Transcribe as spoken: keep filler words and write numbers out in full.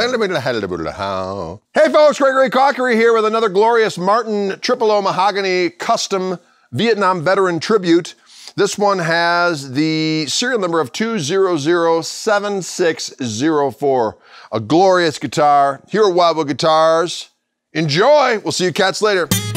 Hey folks, Gregory Cockery here with another glorious Martin Triple O Mahogany custom Vietnam veteran tribute. This one has the serial number of two zero zero seven six zero four. A glorious guitar here at Wildwood Guitars. Enjoy. We'll see you cats later.